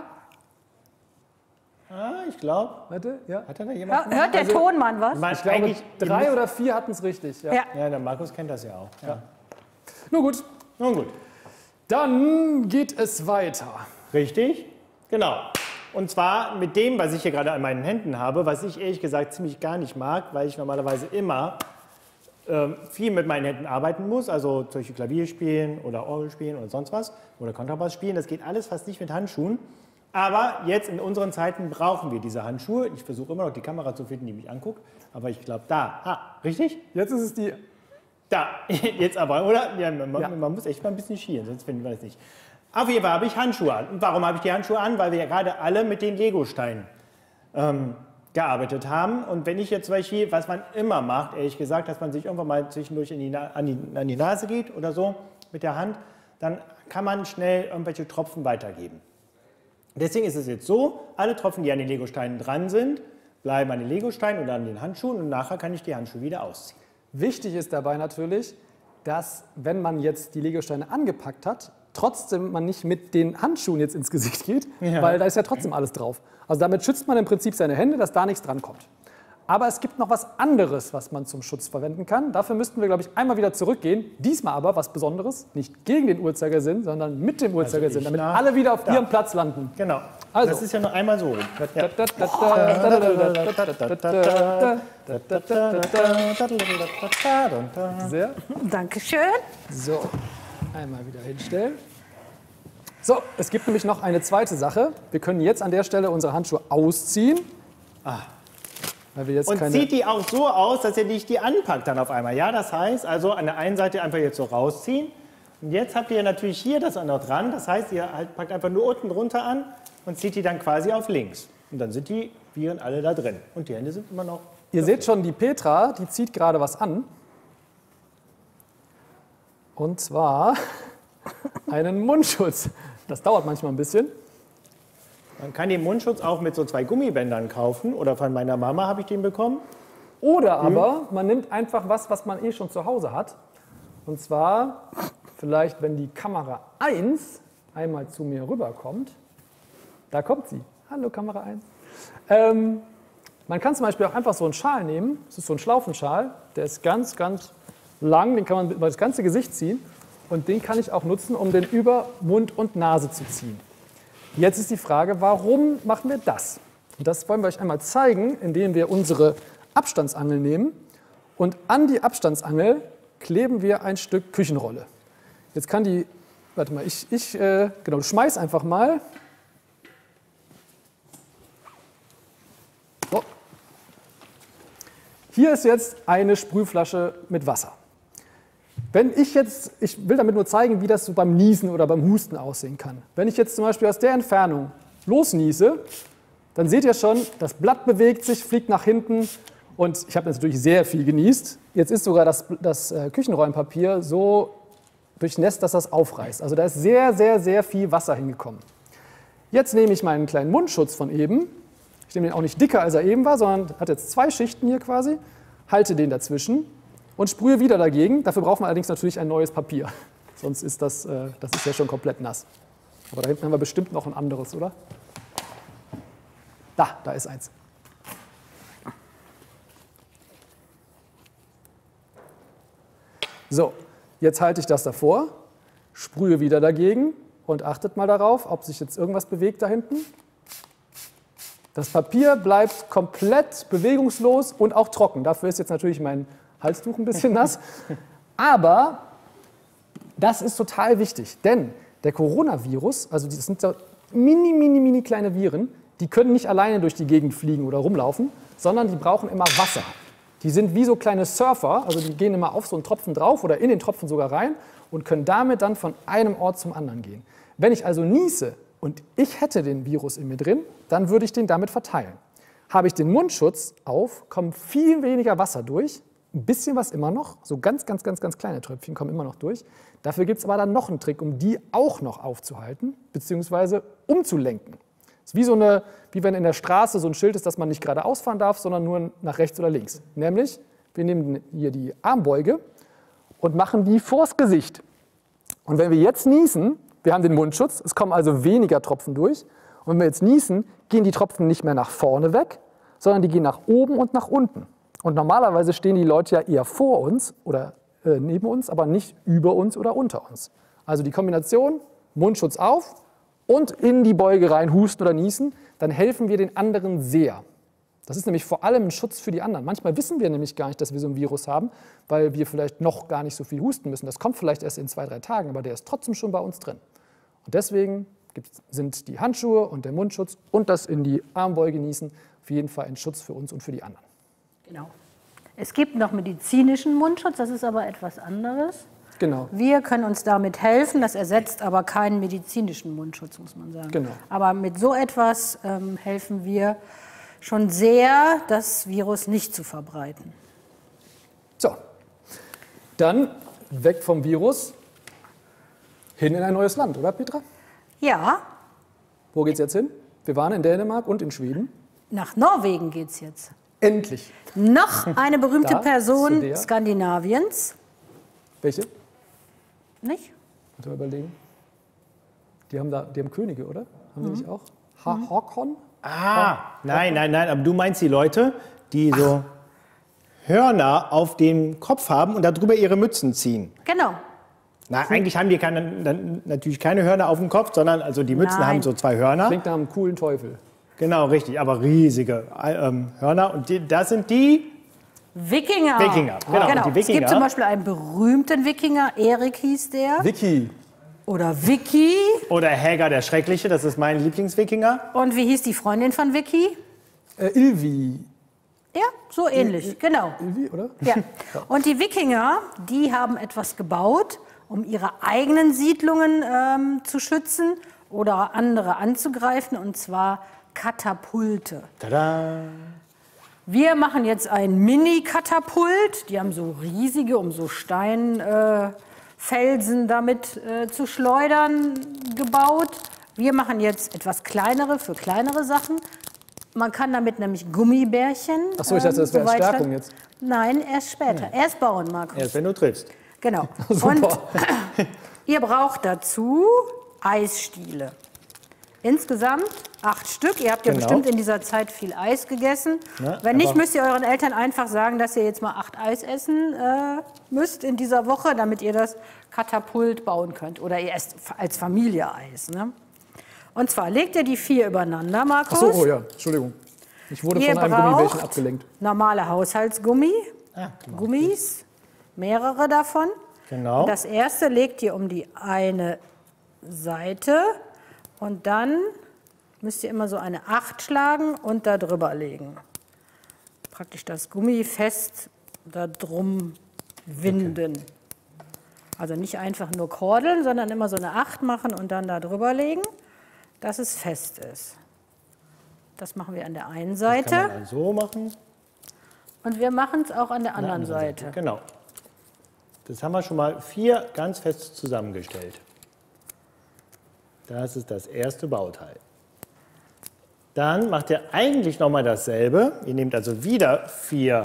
Ah, ich glaube. Warte, ja. Hat da noch jemand? Hör, hört der Also- Tonmann was? Man, Ich glaube, eigentlich, drei oder vier hatten es richtig. Ja. Ja. Ja, der Markus kennt das ja auch. Ja. Nun gut, Nun gut. dann geht es weiter. Richtig? Genau. Und zwar mit dem, was ich hier gerade an meinen Händen habe, was ich ehrlich gesagt ziemlich gar nicht mag, weil ich normalerweise immer ähm, viel mit meinen Händen arbeiten muss, also zum Beispiel Klavier spielen oder Orgel spielen oder sonst was oder Kontrabass spielen. Das geht alles fast nicht mit Handschuhen. Aber jetzt in unseren Zeiten brauchen wir diese Handschuhe. Ich versuche immer noch die Kamera zu finden, die mich anguckt. Aber ich glaube, da. Ah, richtig? Jetzt ist es die... Da. Jetzt aber, oder? Ja, man, Ja. man muss echt mal ein bisschen schielen, sonst finden wir das nicht. Auf jeden Fall habe ich Handschuhe an. Und warum habe ich die Handschuhe an? Weil wir ja gerade alle mit den Legosteinen ähm, gearbeitet haben. Und wenn ich jetzt zum Beispiel, was man immer macht, ehrlich gesagt, dass man sich irgendwann mal zwischendurch in die Na an, die, an die Nase geht oder so mit der Hand, dann kann man schnell irgendwelche Tropfen weitergeben. Deswegen ist es jetzt so, alle Tropfen, die an den Legosteinen dran sind, bleiben an den Legosteinen oder an den Handschuhen und nachher kann ich die Handschuhe wieder ausziehen. Wichtig ist dabei natürlich, dass, wenn man jetzt die Legosteine angepackt hat, trotzdem man nicht mit den Handschuhen jetzt ins Gesicht geht, Ja. weil da ist ja trotzdem alles drauf. Also damit schützt man im Prinzip seine Hände, dass da nichts dran kommt. Aber es gibt noch was anderes, was man zum Schutz verwenden kann. Dafür müssten wir, glaube ich, einmal wieder zurückgehen. Diesmal aber was Besonderes, nicht gegen den Uhrzeigersinn, sondern mit dem Uhrzeigersinn, ich damit nach- alle wieder auf da. ihrem Platz landen. Genau. Also. Das ist ja noch einmal so. Ja. Sehr. Dankeschön. So, einmal wieder hinstellen. So, es gibt nämlich noch eine zweite Sache. Wir können jetzt an der Stelle unsere Handschuhe ausziehen. Weil wir jetzt Und keine... zieht die auch so aus, dass ihr nicht die anpackt dann auf einmal. Ja, das heißt also an der einen Seite einfach jetzt so rausziehen. Und jetzt habt ihr natürlich hier das noch dran. Das heißt, ihr halt packt einfach nur unten drunter an und zieht die dann quasi auf links. Und dann sind die Viren alle da drin. Und die Hände sind immer noch... Ihr seht schon, die Petra, die zieht gerade was an. Und zwar einen Mundschutz. Das dauert manchmal ein bisschen. Man kann den Mundschutz auch mit so zwei Gummibändern kaufen. Oder von meiner Mama habe ich den bekommen. Oder aber man nimmt einfach was, was man eh schon zu Hause hat. Und zwar vielleicht, wenn die Kamera eins einmal zu mir rüberkommt. Da kommt sie. Hallo Kamera eins. Ähm, Man kann zum Beispiel auch einfach so einen Schal nehmen, das ist so ein Schlaufenschal, der ist ganz, ganz lang, den kann man über das ganze Gesicht ziehen und den kann ich auch nutzen, um den über Mund und Nase zu ziehen. Jetzt ist die Frage, warum machen wir das? Und das wollen wir euch einmal zeigen, indem wir unsere Abstandsangel nehmen und an die Abstandsangel kleben wir ein Stück Küchenrolle. Jetzt kann die, warte mal, ich, ich äh, genau, schmeiß einfach mal. So. Hier ist jetzt eine Sprühflasche mit Wasser. Wenn ich jetzt, ich will damit nur zeigen, wie das so beim Niesen oder beim Husten aussehen kann. Wenn ich jetzt zum Beispiel aus der Entfernung losniese, dann seht ihr schon, das Blatt bewegt sich, fliegt nach hinten und ich habe natürlich sehr viel genießt. Jetzt ist sogar das, das äh, Küchenrollenpapier so durchnässt, dass das aufreißt. Also da ist sehr, sehr, sehr viel Wasser hingekommen. Jetzt nehme ich meinen kleinen Mundschutz von eben. Ich nehme den auch nicht dicker, als er eben war, sondern hat jetzt zwei Schichten hier quasi. Halte den dazwischen und sprühe wieder dagegen. Dafür braucht man allerdings natürlich ein neues Papier. Sonst ist das, äh, das ist ja schon komplett nass. Aber da hinten haben wir bestimmt noch ein anderes, oder? Da, da ist eins. So, jetzt halte ich das davor, sprühe wieder dagegen und achtet mal darauf, ob sich jetzt irgendwas bewegt da hinten. Das Papier bleibt komplett bewegungslos und auch trocken. Dafür ist jetzt natürlich mein Halstuch ein bisschen nass. Aber das ist total wichtig, denn der Coronavirus, also das sind so mini, mini, mini kleine Viren, die können nicht alleine durch die Gegend fliegen oder rumlaufen, sondern die brauchen immer Wasser. Die sind wie so kleine Surfer, also die gehen immer auf so einen Tropfen drauf oder in den Tropfen sogar rein und können damit dann von einem Ort zum anderen gehen. Wenn ich also niese und ich hätte den Virus in mir drin, dann würde ich den damit verteilen. Habe ich den Mundschutz auf, kommt viel weniger Wasser durch, ein bisschen was immer noch, so ganz, ganz, ganz, ganz kleine Tröpfchen kommen immer noch durch. Dafür gibt es aber dann noch einen Trick, um die auch noch aufzuhalten, beziehungsweise umzulenken. Das ist wie, so eine, wie wenn in der Straße so ein Schild ist, dass man nicht geradeaus fahren darf, sondern nur nach rechts oder links. Nämlich, wir nehmen hier die Armbeuge und machen die vors Gesicht. Und wenn wir jetzt niesen, wir haben den Mundschutz, es kommen also weniger Tropfen durch. Und wenn wir jetzt niesen, gehen die Tropfen nicht mehr nach vorne weg, sondern die gehen nach oben und nach unten. Und normalerweise stehen die Leute ja eher vor uns oder äh, neben uns, aber nicht über uns oder unter uns. Also die Kombination Mundschutz auf und in die Beuge rein husten oder niesen, dann helfen wir den anderen sehr. Das ist nämlich vor allem ein Schutz für die anderen. Manchmal wissen wir nämlich gar nicht, dass wir so ein Virus haben, weil wir vielleicht noch gar nicht so viel husten müssen. Das kommt vielleicht erst in zwei, drei Tagen, aber der ist trotzdem schon bei uns drin. Und deswegen gibt's, sind die Handschuhe und der Mundschutz und das in die Armbeuge niesen auf jeden Fall ein Schutz für uns und für die anderen. Genau. Es gibt noch medizinischen Mundschutz, das ist aber etwas anderes. Genau. Wir können uns damit helfen, das ersetzt aber keinen medizinischen Mundschutz, muss man sagen. Genau. Aber mit so etwas ähm, helfen wir schon sehr, das Virus nicht zu verbreiten. So, dann weg vom Virus, hin in ein neues Land, oder Petra? Ja, Wo geht's jetzt hin? Wir waren in Dänemark und in Schweden. nach Norwegen geht es jetzt. Endlich. Noch eine berühmte Da, zu Person der. Skandinaviens. Welche? Nicht? Warte mal überlegen. Die haben, da, die haben Könige, oder? Haben die nicht auch? Ha Håkon? Ah, nein, nein, nein, aber du meinst die Leute, die so Hörner auf dem Kopf haben und darüber ihre Mützen ziehen. Genau. Na, eigentlich haben die keine, dann natürlich keine Hörner auf dem Kopf, sondern also die Mützen Nein. haben so zwei Hörner. Klingt nach einem coolen Teufel. Genau, richtig, aber riesige ähm, Hörner. Und die, das sind die Wikinger. Wikinger. Genau, genau. die Es gibt Wikinger. zum Beispiel einen berühmten Wikinger, Erik hieß der. Vicky. Oder Vicky. Oder Helga der Schreckliche, das ist mein Lieblingswikinger. Und wie hieß die Freundin von Vicky? Äh, Ilvi. Ja, so ähnlich, genau. Ilvi, oder? Ja. Und die Wikinger, die haben etwas gebaut, um ihre eigenen Siedlungen ähm, zu schützen oder andere anzugreifen, und zwar Katapulte. Tada! Wir machen jetzt ein Mini-Katapult. Die haben so riesige, um so Steinfelsen äh, damit äh, zu schleudern, gebaut. Wir machen jetzt etwas kleinere für kleinere Sachen. Man kann damit nämlich Gummibärchen. Ach so, ich dachte, das wäre ähm, so weit Stärkung schleudern. jetzt. Nein, erst später. Erst bauen, Markus. Erst wenn du triffst. Genau. Super. Und ihr braucht dazu Eisstiele. Insgesamt acht Stück. Ihr habt ja Genau. bestimmt in dieser Zeit viel Eis gegessen. Ne, Wenn nicht, aber- müsst ihr euren Eltern einfach sagen, dass ihr jetzt mal acht Eis essen äh, müsst in dieser Woche, damit ihr das Katapult bauen könnt. Oder ihr esst als Familie Eis. Ne? Und zwar legt ihr die vier übereinander, Markus. Ach so, oh ja, Entschuldigung. Ich wurde Ihr von einem Gummibärchen braucht abgelenkt. normale Haushaltsgummi, Ah, genau. Gummis, mehrere davon. Genau. Und das erste legt ihr um die eine Seite und dann müsst ihr immer so eine acht schlagen und da drüber legen. Praktisch das Gummi fest da drum winden. Okay. Also nicht einfach nur kordeln, sondern immer so eine acht machen und dann da drüber legen, dass es fest ist. Das machen wir an der einen Seite. Das kann man dann so machen. Und wir machen es auch an der An der anderen anderen Seite. Seite. Genau. Das haben wir schon mal vier ganz fest zusammengestellt. Das ist das erste Bauteil. Dann macht ihr eigentlich nochmal dasselbe. Ihr nehmt also wieder vier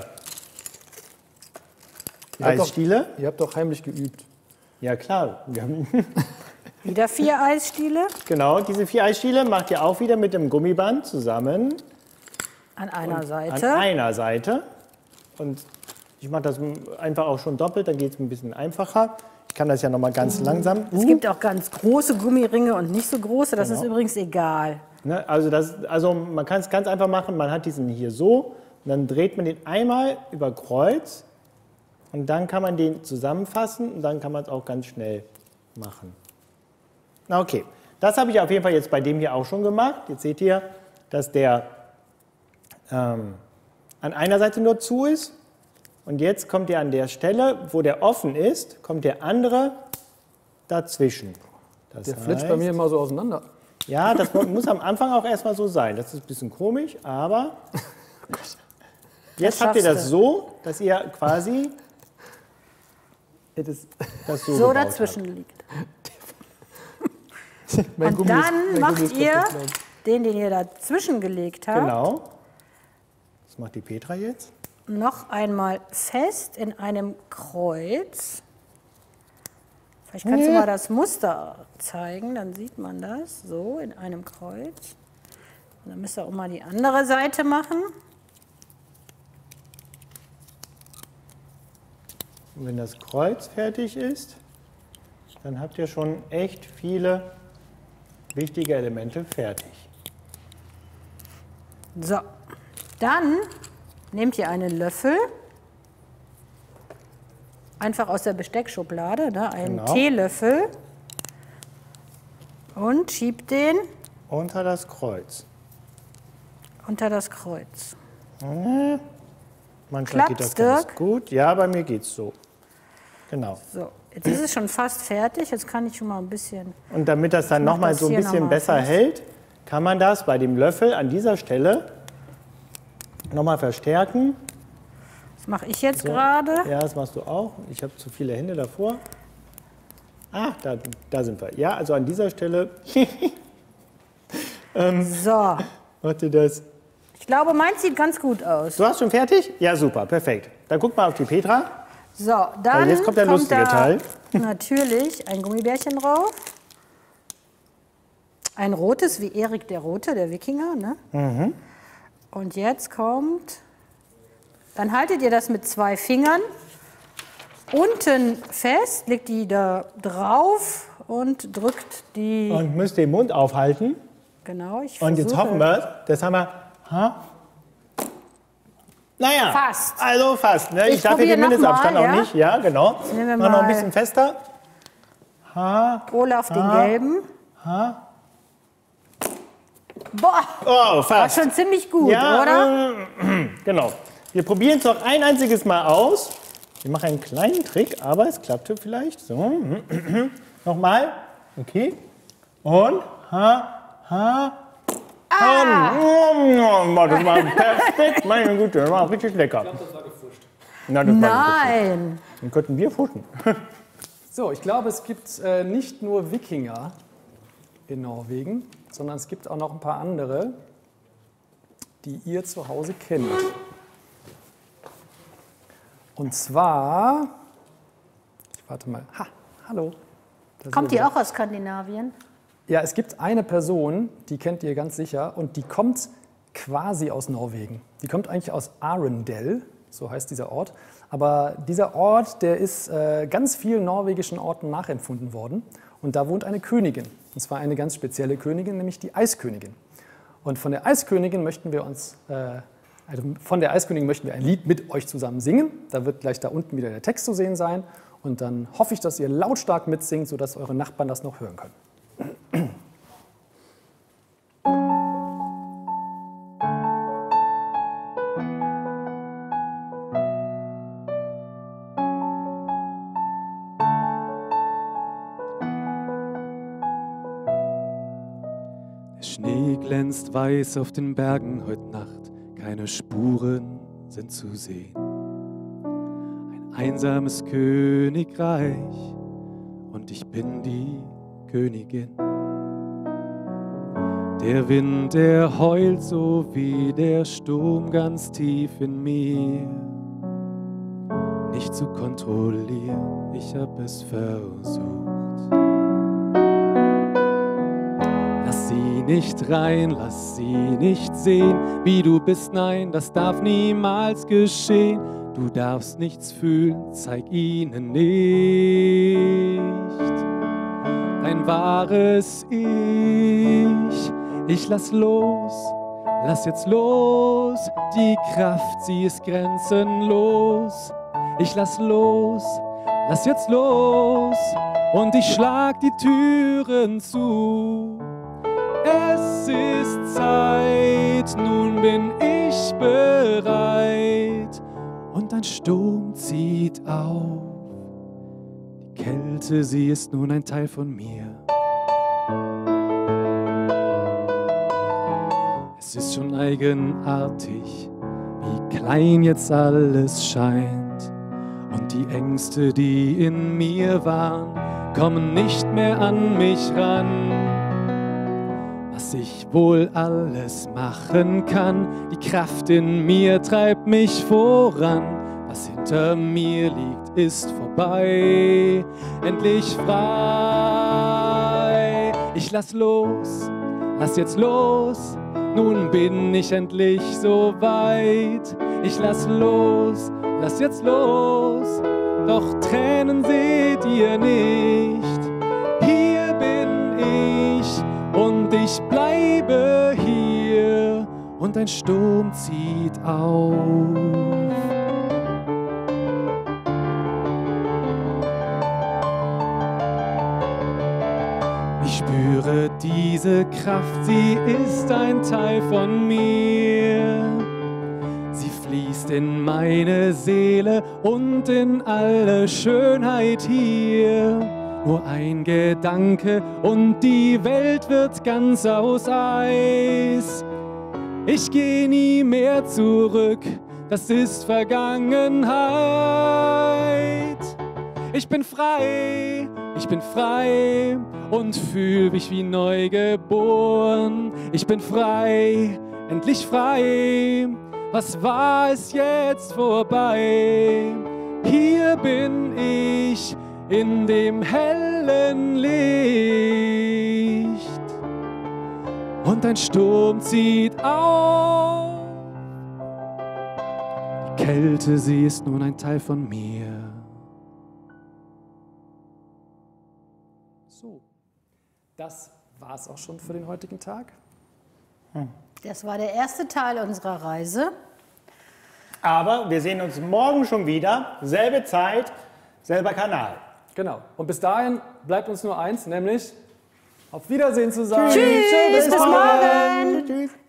Ihr habt doch- Eisstiele. Ihr habt doch heimlich geübt. Ja klar, wir haben Wieder vier Eisstiele genau, diese vier Eisstiele macht ihr auch wieder mit dem Gummiband zusammen an einer an Seite. einer Seite. Und ich mache das einfach auch schon doppelt, dann geht es ein bisschen einfacher. Ich kann das ja noch mal ganz langsam. Es gibt auch ganz große Gummiringe und nicht so große. Das Genau. ist übrigens egal. Ne, also, das, also man kann es ganz einfach machen, man hat diesen hier so und dann dreht man den einmal über Kreuz und dann kann man den zusammenfassen und dann kann man es auch ganz schnell machen. Na okay, das habe ich auf jeden Fall jetzt bei dem hier auch schon gemacht. Jetzt seht ihr, dass der ähm, an einer Seite nur zu ist und jetzt kommt der an der Stelle, wo der offen ist, kommt der andere dazwischen. Das Der flitscht bei mir immer so auseinander. Ja, das muss am Anfang auch erstmal so sein. Das ist ein bisschen komisch, aber jetzt habt ihr schaffst das du. so, dass ihr quasi Ey, das, das so, So gebaut dazwischen liegt. mein Und Gummi ist- dann mein macht Gummi ist ihr kaputt, glaub ich. den, den ihr dazwischen gelegt habt. habt, Genau. Das macht die Petra jetzt. noch einmal fest in einem Kreuz. Vielleicht kannst du mal das Muster zeigen, dann sieht man das. So, in einem Kreuz. Und dann müsst ihr auch mal die andere Seite machen. Und wenn das Kreuz fertig ist, dann habt ihr schon echt viele wichtige Elemente fertig. So, dann nehmt ihr einen Löffel, einfach aus der Besteckschublade, ne, einen Genau. Teelöffel und schiebt den Unter das Kreuz. unter das Kreuz. Manchmal geht Klappt's, das ganz Dirk? gut. Ja, bei mir geht es so. Genau. So, jetzt ist es schon fast fertig, jetzt kann ich schon mal ein bisschen... Und damit das dann mach nochmal das so ein hier bisschen noch mal besser fest. hält, kann man das bei dem Löffel an dieser Stelle nochmal verstärken. Das mache ich jetzt So. gerade. Ja, das machst du auch. Ich habe zu viele Hände davor. Ah, da, da sind wir. Ja, also an dieser Stelle So, macht ihr das. ich glaube, meins sieht ganz gut aus. Du hast schon fertig? Ja, super, perfekt. Dann guck mal auf die Petra. So, dann jetzt kommt der lustige da Teil. natürlich ein Gummibärchen drauf. Ein rotes, wie Erik der Rote, der Wikinger. Ne? Mhm. Und jetzt kommt, dann haltet ihr das mit zwei Fingern unten fest, legt die da drauf und drückt die, Und müsst den Mund aufhalten. genau, ich Und jetzt versuche- hoffen wir, das haben wir. Ha? Naja, Fast. Also fast. Ne? Ich, Ich darf hier probiere den noch Mindestabstand mal, auch ja? nicht. Ja, genau. nehmen wir Mach noch ein mal- bisschen fester. Ha, Olaf den Ah. gelben. Boah, oh, war fast. schon ziemlich gut, Ja, oder? äh, genau. Wir probieren es noch ein einziges Mal aus. Wir machen einen kleinen Trick, aber es klappte vielleicht. So. Nochmal. Okay. Und. Ha, ha. Ah. Oh, das war perfekt. Meine Güte, das war richtig lecker. Ich glaube, das war gefuscht. Na, das war gefuscht. Nein. Dann könnten wir fuschen. So, ich glaube, es gibt äh, nicht nur Wikinger in Norwegen, sondern es gibt auch noch ein paar andere, die ihr zu Hause kennt. Und zwar, ich warte mal, ha, hallo. Da sind Kommt wir ihr wieder. auch aus Skandinavien? Ja, es gibt eine Person, die kennt ihr ganz sicher und die kommt quasi aus Norwegen. Die kommt eigentlich aus Arendelle, so heißt dieser Ort. Aber dieser Ort, der ist äh, ganz vielen norwegischen Orten nachempfunden worden. Und da wohnt eine Königin. Und zwar eine ganz spezielle Königin, nämlich die Eiskönigin. Und von der Eiskönigin möchten wir uns, äh, also von der Eiskönigin möchten wir ein Lied mit euch zusammen singen. Da wird gleich da unten wieder der Text zu sehen sein. Und dann hoffe ich, dass ihr lautstark mitsingt, sodass eure Nachbarn das noch hören können. Der Schnee glänzt weiß auf den Bergen heute Nacht, keine Spuren sind zu sehen. Ein einsames Königreich und ich bin die Königin. Der Wind, der heult so wie der Sturm ganz tief in mir. Nicht zu kontrollieren, ich hab es versucht. Lass sie nicht rein, lass sie nicht sehen, wie du bist, nein, das darf niemals geschehen. Du darfst nichts fühlen, zeig ihnen nicht dein wahres Ich. Ich lass los, lass jetzt los, die Kraft, sie ist grenzenlos. Ich lass los, lass jetzt los und ich schlag die Türen zu. Es ist Zeit, nun bin ich bereit und ein Sturm zieht auf. Die Kälte, sie ist nun ein Teil von mir. Es ist schon eigenartig, wie klein jetzt alles scheint. Und die Ängste, die in mir waren, kommen nicht mehr an mich ran. Was ich wohl alles machen kann, die Kraft in mir treibt mich voran. Was hinter mir liegt, ist vorbei, endlich frei. Ich lass los, lass jetzt los. Nun bin ich endlich so weit. Ich lass los, lass jetzt los. Doch Tränen seht ihr nicht. Hier bin ich und ich bleibe hier. Und ein Sturm zieht auf. Ich spüre diese Kraft, sie ist ein Teil von mir. Sie fließt in meine Seele und in alle Schönheit hier. Nur ein Gedanke und die Welt wird ganz aus Eis. Ich geh nie mehr zurück, das ist Vergangenheit. Ich bin frei, ich bin frei und fühl mich wie neu geboren. Ich bin frei, endlich frei. Was war es jetzt vorbei? Hier bin ich in dem hellen Licht. Und ein Sturm zieht auf. Die Kälte, sie ist nun ein Teil von mir. So, das war es auch schon für den heutigen Tag. Das war der erste Teil unserer Reise. Aber wir sehen uns morgen schon wieder. Selbe Zeit, selber Kanal. Genau. Und bis dahin bleibt uns nur eins, nämlich auf Wiedersehen zu sagen. Tschüss, bis morgen. Tschüss.